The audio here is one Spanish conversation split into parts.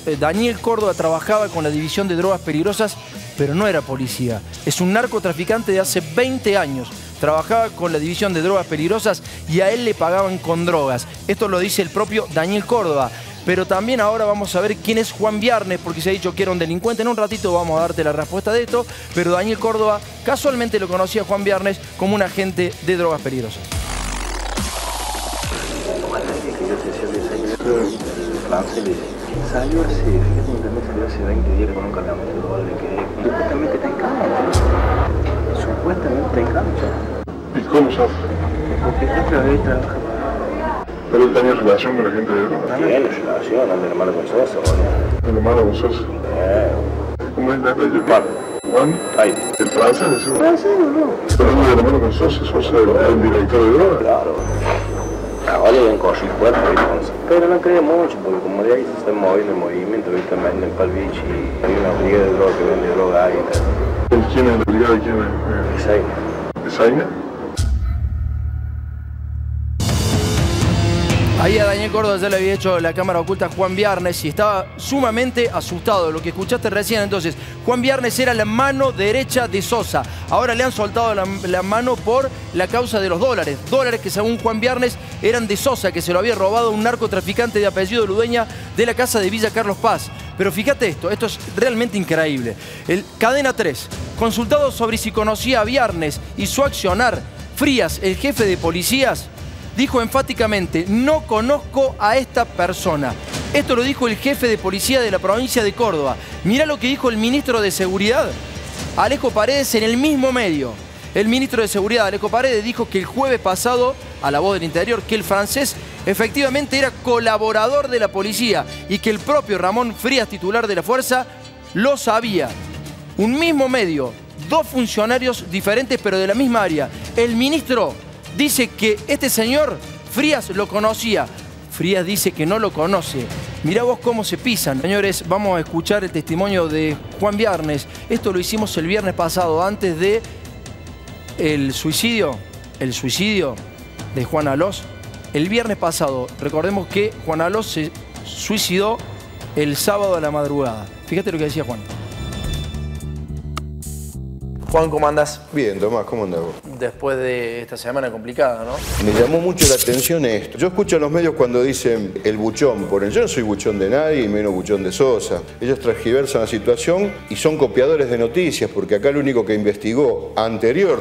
Daniel Córdoba trabajaba con la División de Drogas Peligrosas, pero no era policía. Es un narcotraficante de hace 20 años. Trabajaba con la División de Drogas Peligrosas y a él le pagaban con drogas. Esto lo dice el propio Daniel Córdoba. Pero también ahora vamos a ver quién es Juan Viarnes, porque se ha dicho que era un delincuente. En un ratito vamos a darte la respuesta de esto, pero Daniel Córdoba casualmente lo conocía a Juan Viarnes como un agente de drogas peligrosas. Salió hace 20 días con un cargamento de dólares que supuestamente está en cancha. Supuestamente está en cancha. ¿Y cómo sabe? Porque otra vez trabaja. ¿Pero él tenía relación con la gente de droga? Tiene relación, anda hermano con Sosa, boludo. ¿El hermano con Sosa? ¿Cómo es el apellido? Juan. ¿Juan? Ahí. ¿El francés? ¿Francés o no? ¿Pero no es el hermano con Sosa? ¿Sosa es el director de droga? Claro. Ahora hay un corso fuerte, pero no creo mucho, porque como de ahí se está moviendo el movimiento, ahorita venden Palvich y hay una brigada de droga que vende droga ahí. ¿Quién es la brigada y quién es? Zaina. ¿De Zaina? Ahí a Daniel Córdoba ya le había hecho la cámara oculta a Juan Viarnes y estaba sumamente asustado, lo que escuchaste recién. Entonces, Juan Viarnes era la mano derecha de Sosa. Ahora le han soltado la mano por la causa de los dólares. Dólares que según Juan Viarnes eran de Sosa, que se lo había robado un narcotraficante de apellido Ludueña de la casa de Villa Carlos Paz. Pero fíjate esto es realmente increíble. Cadena 3, consultado sobre si conocía a Viarnes y su accionar, Frías, el jefe de policías, dijo enfáticamente: no conozco a esta persona. Esto lo dijo el jefe de policía de la provincia de Córdoba. Mirá lo que dijo el ministro de Seguridad, Alejo Paredes, en el mismo medio. El ministro de Seguridad, Alejo Paredes, dijo que el jueves pasado, a La Voz del Interior, que el francés efectivamente era colaborador de la policía y que el propio Ramón Frías, titular de la fuerza, lo sabía. Un mismo medio, dos funcionarios diferentes pero de la misma área. El ministro dice que este señor, Frías, lo conocía. Frías dice que no lo conoce. Mirá vos cómo se pisan. Señores, vamos a escuchar el testimonio de Juan Viarnes. Esto lo hicimos el viernes pasado, antes de el suicidio de Juan Alós. El viernes pasado, recordemos que Juan Alós se suicidó el sábado a la madrugada. Fíjate lo que decía Juan. Juan, ¿cómo andás? Bien, Tomás, ¿cómo andás vos? Después de esta semana complicada, ¿no? Me llamó mucho la atención esto. Yo escucho a los medios cuando dicen el buchón. Yo no soy buchón de nadie y menos buchón de Sosa. Ellos transgiversan la situación y son copiadores de noticias, porque acá el único que investigó anterior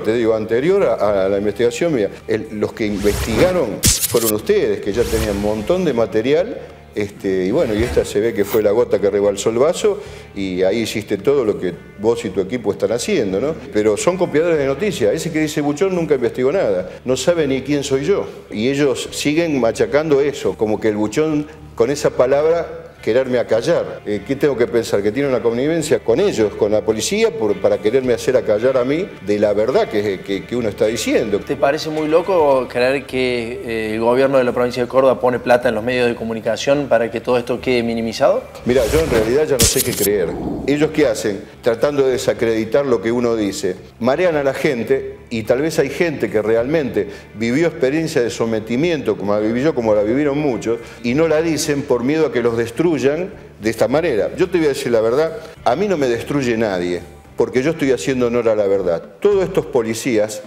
a la investigación, mira, los que investigaron fueron ustedes, que ya tenían un montón de material. Y bueno, y esta se ve que fue la gota que rebalsó el vaso y ahí hiciste todo lo que vos y tu equipo están haciendo, ¿no? Pero son copiadores de noticias. Ese que dice buchón nunca investigó nada. No sabe ni quién soy yo. Y ellos siguen machacando eso, como que el buchón, con esa palabra, quererme acallar. ¿Qué tengo que pensar? ¿Que tiene una connivencia con ellos, con la policía, para quererme hacer acallar a mí de la verdad que uno está diciendo? ¿Te parece muy loco creer que el gobierno de la provincia de Córdoba pone plata en los medios de comunicación para que todo esto quede minimizado? Mira, yo en realidad ya no sé qué creer. ¿Ellos qué hacen? Tratando de desacreditar lo que uno dice. Marean a la gente y tal vez hay gente que realmente vivió experiencia de sometimiento, como la viví yo, como la vivieron muchos, y no la dicen por miedo a que los destruyan de esta manera. Yo te voy a decir la verdad, a mí no me destruye nadie, porque yo estoy haciendo honor a la verdad. Todos estos policías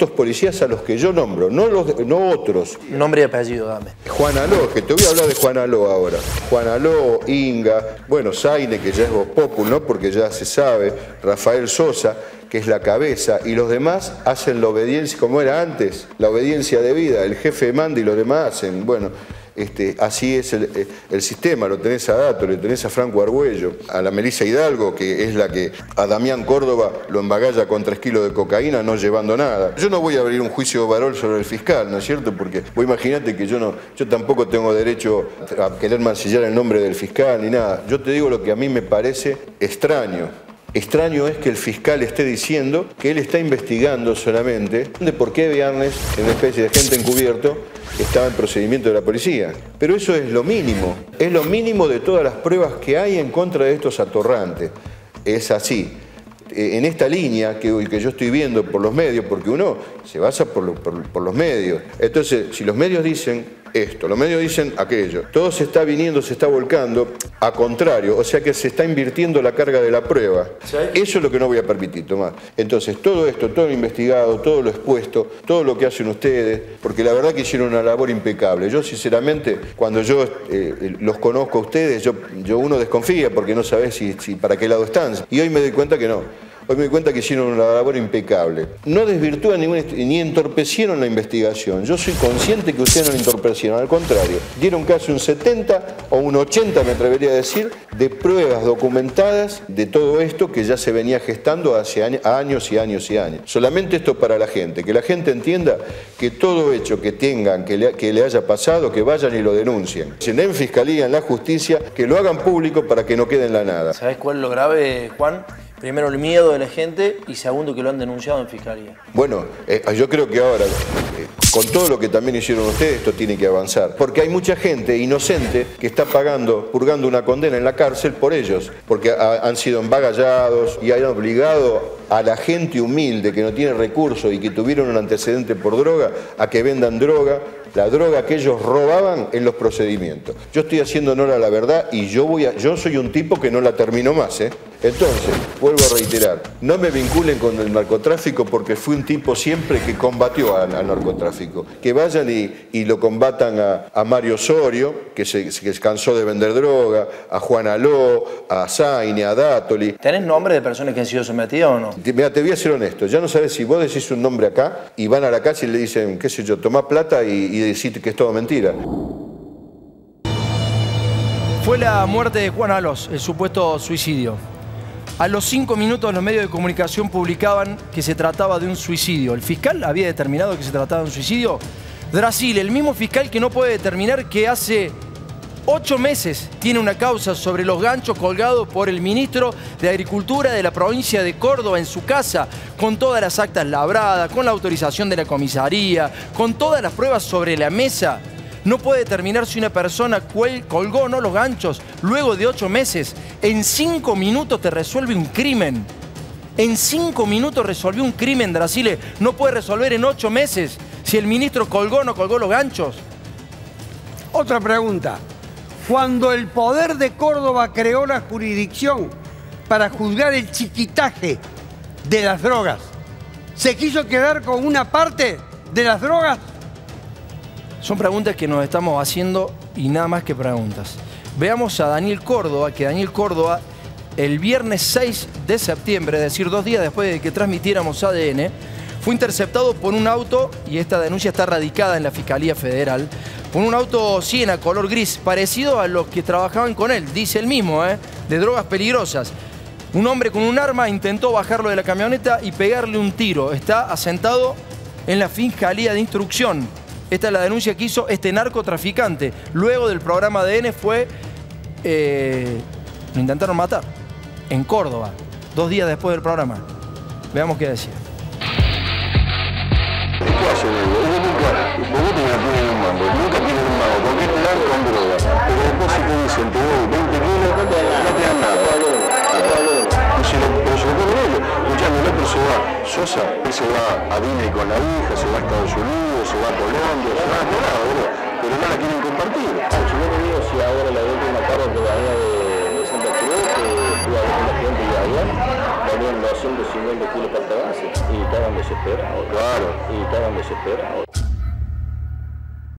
a los que yo nombro, no otros. Nombre y apellido, dame. Juan Aló, que te voy a hablar de Juan Aló ahora. Juan Aló, Inga, bueno, Zaine, que ya es Voz Populi, ¿no? Porque ya se sabe, Rafael Sosa, que es la cabeza, y los demás hacen la obediencia, como era antes, la obediencia debida. El jefe manda y los demás hacen, bueno. Así es el sistema, lo tenés a Dato, lo tenés a Franco Argüello, a la Melissa Hidalgo, que es la que a Damián Córdoba lo embagalla con 3 kilos de cocaína no llevando nada. Yo no voy a abrir un juicio de varón sobre el fiscal, ¿no es cierto? Porque vos imaginate que yo tampoco tengo derecho a querer mancillar el nombre del fiscal ni nada. Yo te digo lo que a mí me parece extraño. Extraño es que el fiscal esté diciendo que él está investigando solamente de por qué Viarnes, en una especie de agente encubierto, estaba en procedimiento de la policía. Pero eso es lo mínimo de todas las pruebas que hay en contra de estos atorrantes. Es así. En esta línea que yo estoy viendo por los medios, porque uno se basa por los medios. Entonces, si los medios dicen esto, los medios dicen aquello. Todo se está viniendo, se está volcando a contrario, o sea que se está invirtiendo la carga de la prueba. ¿Sí? Eso es lo que no voy a permitir, Tomás. Entonces, todo esto, todo lo investigado, todo lo expuesto, todo lo que hacen ustedes, porque la verdad que hicieron una labor impecable. Yo, sinceramente, cuando yo los conozco a ustedes, uno desconfía porque no sabe si para qué lado están. Y hoy me doy cuenta que no. Hoy me doy cuenta que hicieron una labor impecable. No desvirtúan ni entorpecieron la investigación. Yo soy consciente que ustedes no la entorpecieron, al contrario. Dieron casi un 70 o un 80, me atrevería a decir, de pruebas documentadas de todo esto que ya se venía gestando hace años y años y años. Solamente esto para la gente, que la gente entienda que todo hecho que tengan, que le haya pasado, que vayan y lo denuncien. En Fiscalía, en la Justicia, que lo hagan público para que no quede en la nada. ¿Sabés cuál es lo grave, Juan? Primero, el miedo de la gente y segundo, que lo han denunciado en Fiscalía. Bueno, yo creo que ahora, con todo lo que también hicieron ustedes, esto tiene que avanzar. Porque hay mucha gente inocente que está purgando una condena en la cárcel por ellos. Porque han sido embagallados y han obligado a la gente humilde que no tiene recursos y que tuvieron un antecedente por droga a que vendan droga. La droga que ellos robaban en los procedimientos. Yo estoy haciendo honor a la verdad y yo soy un tipo que no la termino más, ¿eh? Entonces, vuelvo a reiterar, no me vinculen con el narcotráfico porque fui un tipo siempre que combatió al narcotráfico. Que vayan y lo combatan a Mario Osorio, que se cansó de vender droga, a Juan Aló, a Zaine, a Dátoli. ¿Tenés nombre de personas que han sido sometidas o no? Mira, te voy a ser honesto, ya no sabes si vos decís un nombre acá y van a la calle y le dicen, qué sé yo, tomá plata y decís que es todo mentira. Fue la muerte de Juan Alós, el supuesto suicidio. A los 5 minutos los medios de comunicación publicaban que se trataba de un suicidio. ¿El fiscal había determinado que se trataba de un suicidio? Brasil, el mismo fiscal que no puede determinar que hace 8 meses tiene una causa sobre los ganchos colgados por el ministro de Agricultura de la provincia de Córdoba en su casa, con todas las actas labradas, con la autorización de la comisaría, con todas las pruebas sobre la mesa. No puede determinar si una persona colgó o no los ganchos luego de 8 meses. En 5 minutos te resuelve un crimen. En 5 minutos resolvió un crimen, Dracile. No puede resolver en 8 meses si el ministro colgó o no colgó los ganchos. Otra pregunta. Cuando el Poder de Córdoba creó la jurisdicción para juzgar el chiquitaje de las drogas, ¿se quiso quedar con una parte de las drogas? Son preguntas que nos estamos haciendo y nada más que preguntas. Veamos a Daniel Córdoba, que Daniel Córdoba el viernes 6 de septiembre, es decir, 2 días después de que transmitiéramos ADN, fue interceptado por un auto, y esta denuncia está radicada en la Fiscalía Federal, por un auto Siena color gris, parecido a los que trabajaban con él, dice él mismo, de drogas peligrosas. Un hombre con un arma intentó bajarlo de la camioneta y pegarle un tiro. Está asentado en la Fiscalía de Instrucción. Esta es la denuncia que hizo este narcotraficante. Luego del programa ADN lo intentaron matar en Córdoba, 2 días después del programa. Veamos qué decía. Nunca tienen un mago, porque es narco con droga. Pero después si te dicen, te doy 20 kilos, no te dan nada. Pero se lo ponen ellos. Escuchando, el otro se va, Sosa, él se va a Disney con la hija, se va a Estados Unidos, se va a Colombia, se va a todo lado, boludo. Pero no la quieren compartir. Yo no digo si ahora la última carga que venía de Santa Cruz, que estuvo con la gente de allá, venían 250 kilos para base y estaban desesperados. Claro. Y estaban desesperados.